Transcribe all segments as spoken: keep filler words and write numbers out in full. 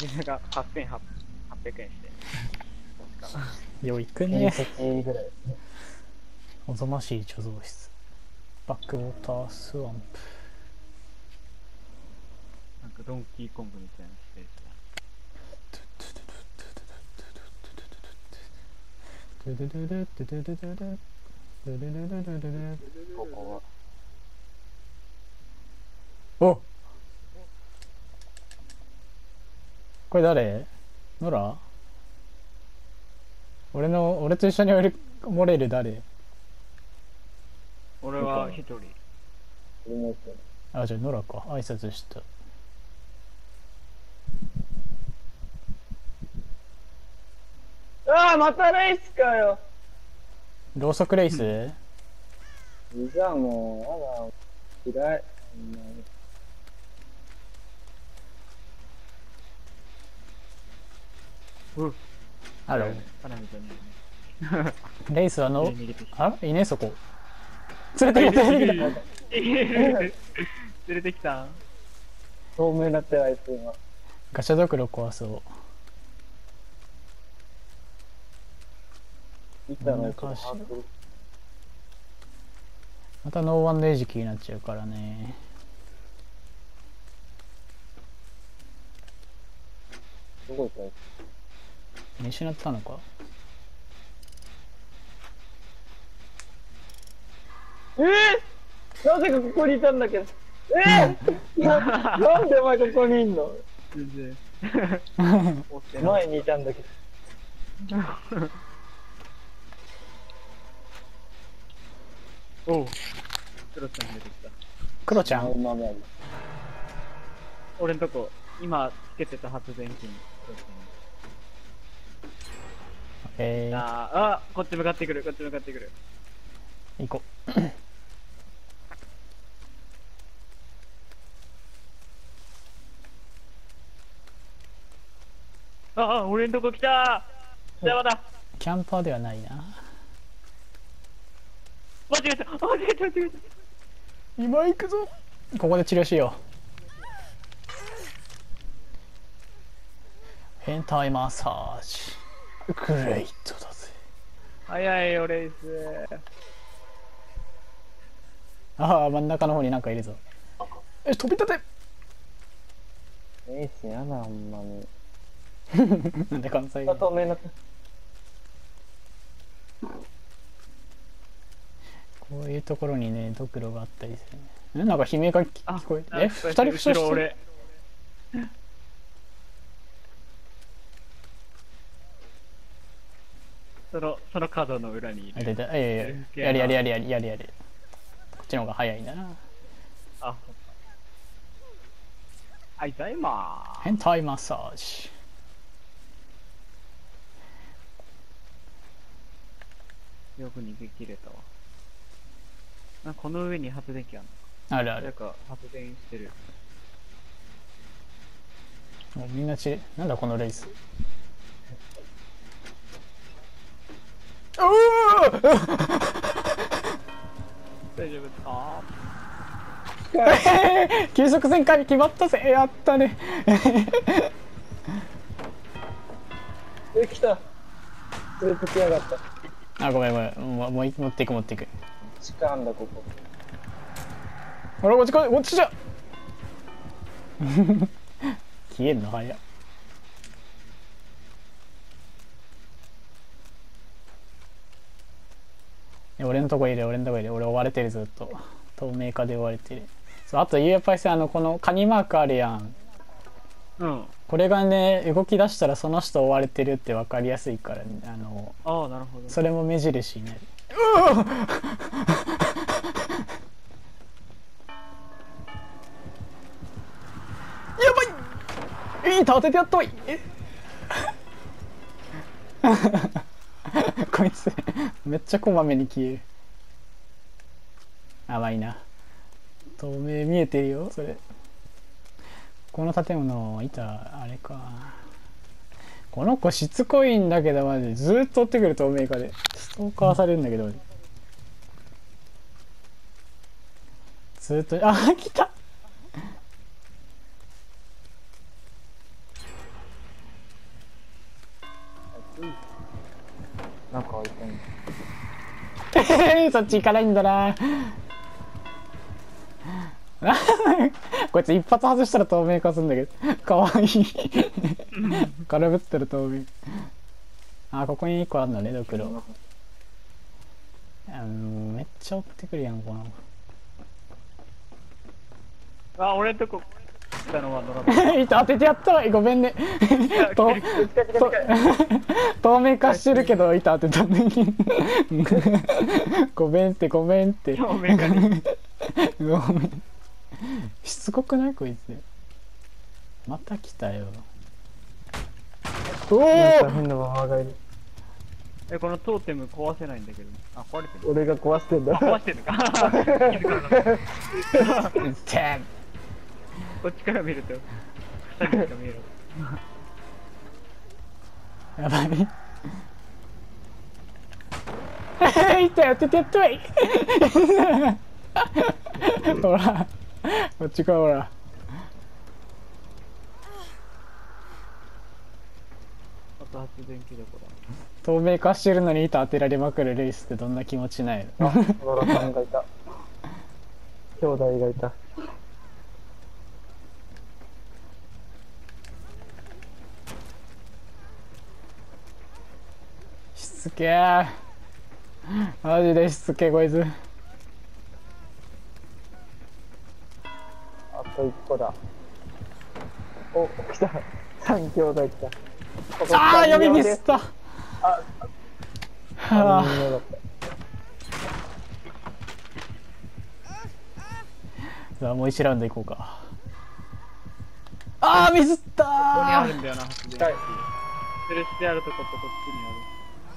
水がはっせんはっぴゃくえんして。確か。 よいくね。 隕石ぐらい。 おぞましい貯蔵室。バックウォータースワンプ。 なんかドンキーコングみたいなスペースだ。 ここは。 お、これ誰？ノラ？俺の俺と一緒に俺漏れる誰？ 俺は一人。 俺も一緒。 あ、じゃあノラか。挨拶した。 ああ、またレイスかよ。 ローソクレイス？ いざもう、やだ。嫌い。 うっ。 あら、 花みたいなね。 レイスはの逃げてきた。 あ、いねえそこ。連れてきた連れてきた。 連れてきた。 透明になってるあいつ今。 ガシャドクロ壊そう。 いったのやつが把握。 またノーワンの餌食になっちゃうからね。 どこ行ったや見失ったのか。 つ。えー、なぜかここにいたんだけど。えー、な, なんでお前ここにいんの？ 全然。 前にいたんだけど。 おう。クロちゃん出てきた。 クロちゃん。 まあまあ俺んとこ、今つけてた発電機に。クロちえー、 ゃんああ、こっち向かってくる、こっち向かってくる。 行こう。 ああ、俺んとこ来たー。邪魔だ。 キャンパーではないな。 間違えた、間違えた、間違えた。 今行くぞ。ここで治療しよう。変態マッサージ。グレイトだぜ。 早いよ、レイス。 ああ、真ん中の方になんかいるぞ。え、飛び立て。 レイスやだ、ほんまに。 なんで関西あ、透明になった。 こういうところにね、ドクロがあったりするね。え、なんか悲鳴が聞こえて。え、二人負傷してる。 俺。その、その角の裏にいる。 あ、出た。ええ、やりやりやりやりやりやり。こっちの方が早いんだな。 あ、はい、たいま変態マッサージ。 よく逃げ切れたわ。なんかこの上に発電機あるのあるある。 なんか発電してる。 もうみんなち、なんだこのレース。うわ大丈夫ですか？ 急速旋回決まったぜ。やったね。 え、来た。連れてきやがった。 あ、ごめんごめん。もうもう持っていく持っていく。 地下あんだ、ここ。 ほら、こっちこっちじゃ。消えんの早っ。俺のとこいる俺のとこいる。俺追われてるずっと。透明化で追われてる。そう、あとやっぱりさ、あのこのカニマークあるやん。 うん。 これがね、動き出したらその人追われてるって分かりやすいからね。あのああ、なるほど。 それも目印になる。やばい。いい当ててやっとい。こいつめっちゃこまめに消える。甘いな。透明見えてるよそれ。この建物いたあれか。この子しつこいんだけどマジでずっと追ってくる透明化でストーカーされるんだけど、ずっとあ来た。 一緒に。 そっち行かないんだな。こいつ一発外したら透明化するんだけど、かわいい。空振ってる透明。あ、ここにいっこあるのね、ドクロ。あのめっちゃ追ってくるやん、この。 あ、俺んとこ来たのはドラゴン。 糸当ててやったわい、ごめんね。とと透明化してるけど糸当てたんだけど。ごめんってごめんって。 透明化に。 ごめん。しつこくないこいつ。また来たよ。おお。 なんか変なママがいる。 え、このトーテム壊せないんだけど。あ、壊れてる。 俺が壊してんだ。 あ、壊してるのか。気づかなかったてこっちから見るとふたりしか見える。 やばい。いったよ、ててっとい。ほら、こっちか、ほら。 あと発電機どこだ。 透明化してるのに糸当てられまくるレースってどんな気持ちないの？ あ、野良さんがいた。兄弟がいた。 しつけー。マジでしつけこいつ。 あと一個だ。お、来た。三兄弟来た。 ああ、読みミスった。 あ、 はあ。 人形だったさあもう一ラウンド行こうか。ああ、ミスったここにあるんー。 だよな、発電機。 近い。 吊るしてあるとことこっちにある。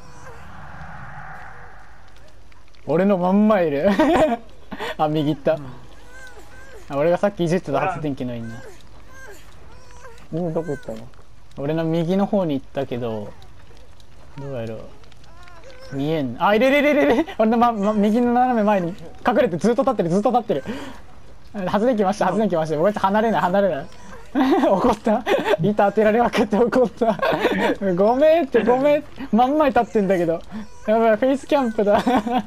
俺のまんまいる。あ、右行った、うん、あ、俺がさっきいじってた発電機のいいな。 みんなどこ行ったの？ 俺の右の方に行ったけど、どうやろう、見えん。あ、いれれれれれ、俺の、まま、右の斜め前に隠れてずっと立ってる、ずっと立ってる。発電機ました、発電機ました。こうやって離れない、離れない。怒った。板当てられまくって怒った。ごめんって、ごめん。真ん前立ってんだけど。やばい、フェイスキャンプだ。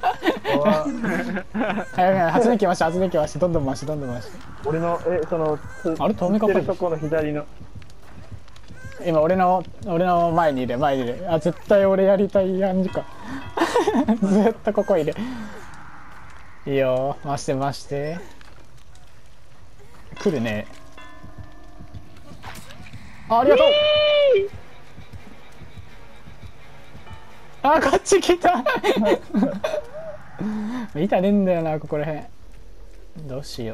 はいはい、発電機ました、発電機ました。どんどん回して、どんどん回して。 俺の、え、その、 あれ、透明化か。 そこの左の。 今俺の俺の前にいる、前にいる。あ、絶対俺やりたい感じか。ずっとここいる。いいよ、回して回して。来るね。あ、ありがとう。あ、こっち来た。板ねえんだよな、ここらへん。どうしよう。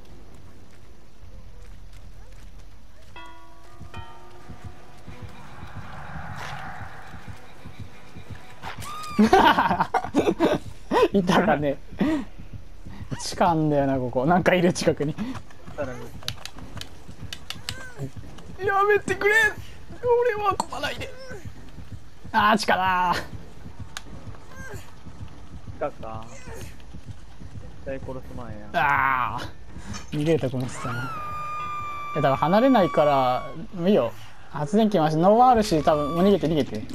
いたかね。地下あんだよな、ここ。なんかいる、近くに。やめてくれ、俺は来ないで。あー、地下だー。 地下か。絶対殺す前や。 あー、逃げるとこ見せたな。え、だから離れないからもういいよ。発電機回してノーワンあるし、多分もう逃げて逃げて。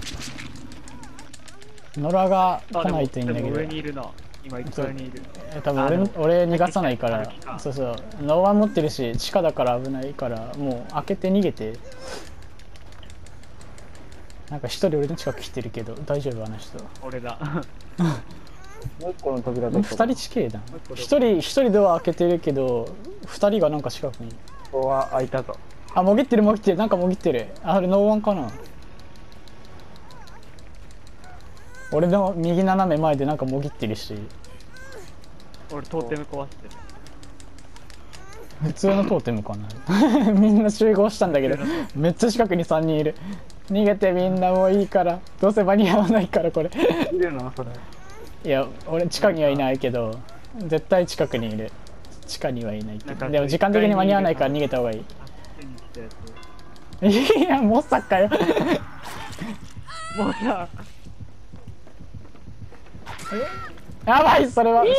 野良が来ないといいんだけど。 上にいるな。今いっかいにいる。 え、多分俺の俺逃がさないから。そうそう、ノーワン持ってるし地下だから危ないから、もう開けて逃げて。なんか一人俺の近く来てるけど大丈夫、あの人。 俺だ。 もう一個の扉どこ？ 二人地形だ。一人一人ドア開けてるけど二人がなんか近くに。 ここは開いたぞ。 あ、もぎってるもぎってる、なんかもぎってる。あれノーワンかな。俺の右斜め前でなんかもぎってるし。 俺トーテム壊してる。 普通のトーテムかな。みんな集合したんだけどめっちゃ近くにさんにんいる。逃げて、みんなもういいから、どうせ間に合わないからこれ。 いるのそれ？ いや、俺地下にはいないけど絶対近くにいる。地下にはいないけど、でも時間的に間に合わないから逃げた方がいい。いや、もうさかよ。 もうさ、 やばい、それは。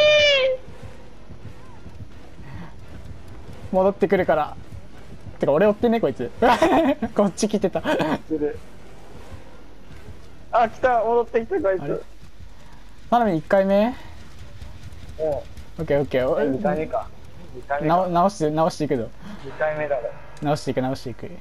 戻ってくるから。てか俺追ってね、こいつ。こっち来てた。 あ、来た、戻ってきた、こいあれつ。 なのにいっかいめ。 もオッケーオッケう、 ー。 にかいめか。にかいめなか。 直して直していくぞ。 にかいめだろ。 直していく直していく。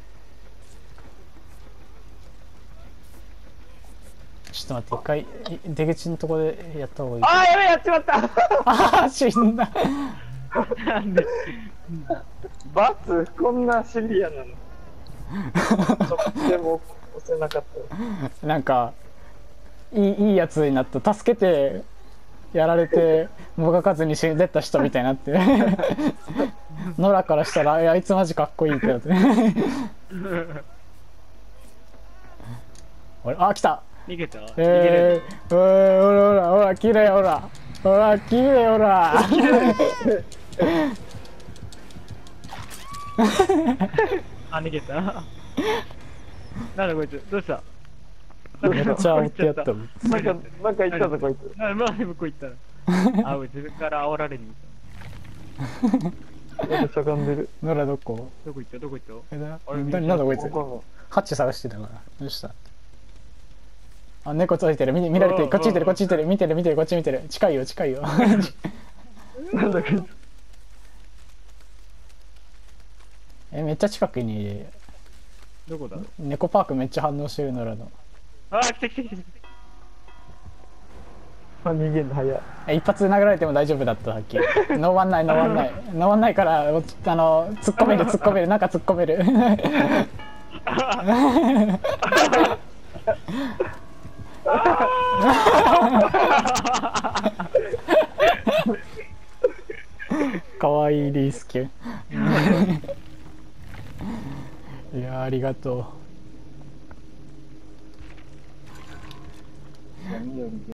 ちょっと待って、一回い出口のとこでやった方がいい。 あー、やべえ、やっちまったああ、死んだ。 なんでバツ、こんなシビアなの。ちょっとでも押せなかった。 なんかいいいいやつになった。助けてやられてもがかずに死んでった人みたいになってノラからしたらいやあいつマジかっこいいってなって俺あ来た。 逃げた逃げえー、おいほらほらほら綺麗ほらほら綺麗ほらあ、逃げたなんだこいつどうしためっちゃ追ってやったもん。 なんか、なんか言ったぞ、こいつ。 あ、まあ向こう行ったらあ、俺自分から煽られに行っなんかしゃがんでる。 ノラどこたどこ行ったどこ行ったえだあれななんだこいつわかんない。 ハッチ探してたからどうしたあ猫ついてる見見られてるこっち見てるこっち見てる見てる見てるこっち見てる近いよ近いよなんだこいつ。 えめっちゃ近くにいるどこだ猫パークめっちゃ反応してるノラのあー、来た来た来た来あ、逃げんの早い。 え一発殴られても大丈夫だったさっきノーワンないノーワンないノーワンないからあの突っ込める突っ込めるなんか突っ込めるかわいいリースケいやーありがとう闇より